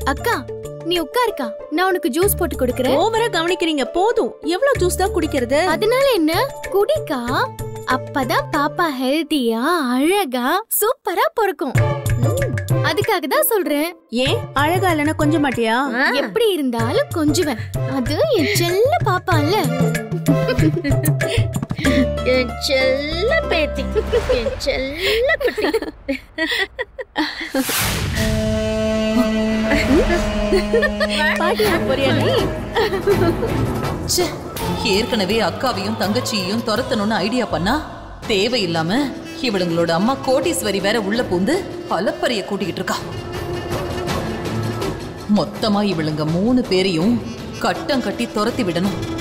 அக்கா நீ உட்காருக்கா, நான் உனக்கு ஜூஸ் போட்டு கொடுக்கறேன். ஓவரா கவனிக்கிறீங்க போதும். எவ்வளவு ஜூஸ் தான் குடிக்கிறது? அதனால என்ன, குடிக்கா. அப்பதான் பாப்பா ஹெல்தியா அழகா சூப்பரா பிறக்கும். அதுக்காக தான் சொல்றேன். ஏன் அழகா இல்லனா கொஞ்சம் மாட்டியா? எப்படி இருந்தாலும் கொஞ்சுவேன். அது என் செல்ல பாப்பா இல்ல. என் செல்ல பேத்தி, என் செல்ல குட்டி. பாட்டியா போறியா நீ? ஏற்கனவே அக்காவையும் தங்கச்சியையும் துரத்தணும்னு ஐடியா பண்ணா தேவையில்லாம இவளுங்களோட அம்மா கோட்டீஸ்வரி வேற உள்ள பூந்து அலப்பறைய கூட்டிக்கிட்டு இருக்கா. மொத்தமா இவளுங்க 3 பேரையும் கட்டம் கட்டி துரத்தி விடணும்.